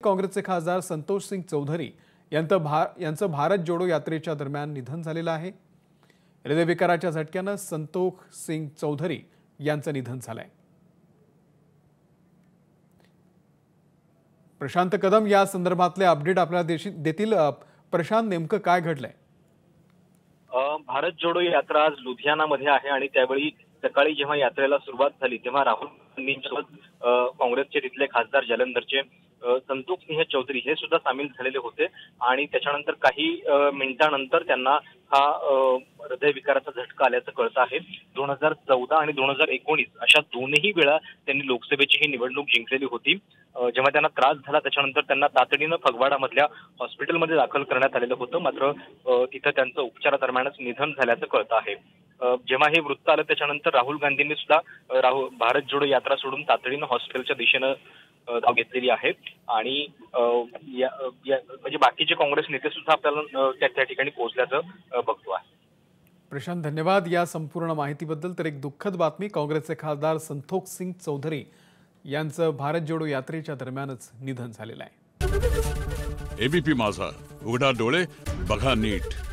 काँग्रेसचे खासदार संतोष सिंग चौधरी यांचं भारत जोडो यात्रेच्या दरम्यान निधन झालेलं आहे। हृदयविकाराच्या झटक्यानं संतोष सिंग चौधरी यांचं निधन झालंय। प्रशांत कदम या संदर्भातले अपडेट आपल्याला देतील। प्रशांत, नेमकं काय घडलंय? भारत जोडो यात्रा आज लुधियानामध्ये आहे आणि त्यावेळी सकाळी जेव्हा यात्रेला सुरुवात झाली तेव्हा राहुल गांधींसोबत काँग्रेसचे तिथले खासदार जालंधरचे संतोष सिंह चौधरी हे सुद्धा सामील झालेले होते आणि त्याच्यानंतर काही मिनिटांनंतर त्यांना हा हृदयविकाराचा झटका आल्याचं कळतं आहे। 2014 आणि 2019 अशा दोनही वेळा त्यांनी लोकसभेची ही निवडणूक जिंकलेली होती। जेव्हा त्यांना त्रास झाला त्याच्यानंतर त्यांना तातडीनं फगवाडामधल्या हॉस्पिटलमध्ये दाखल करण्यात आलेलं होतं, मात्र तिथं त्यांचं उपचारादरम्यानच निधन झाल्याचं कळतं आहे। जेव्हा हे वृत्त आलं त्याच्यानंतर राहुल गांधींनी सुद्धा भारत जोडो यात्रा सोडून तातडीनं हॉस्पिटलच्या दिशेनं धाव घेतलेली आहे आणि म्हणजे बाकीचे काँग्रेस नेते सुद्धा आपल्याला त्या ठिकाणी पोहोचल्याचं बघतो आहे। प्रशांत, धन्यवाद या संपूर्ण माहितीबद्दल। तर एक दुःखद बातमी, काँग्रेसचे खासदार संतोष सिंग चौधरी यांचं भारत जोडो यात्रेच्या दरम्यानच निधन झालेलं आहे। एबीपी माझा, उघडा डोळे बघा नीट।